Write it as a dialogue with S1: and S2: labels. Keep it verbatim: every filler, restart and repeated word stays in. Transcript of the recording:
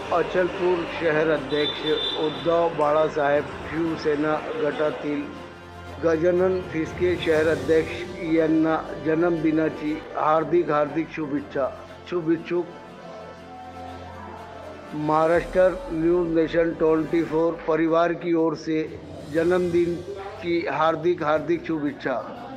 S1: अचलपूर शहर अध्यक्ष उद्धव बाळासाहेब शिवसेना गटातील गजानन फिसके शहर अध्यक्ष यांना जन्मदिनाची हार्दिक हार्दिक शुभेच्छा। शुभेच्छुक Maharashtra news nation twenty four परिवार की ओर से जन्मदिन की हार्दिक हार्दिक शुभेच्छा।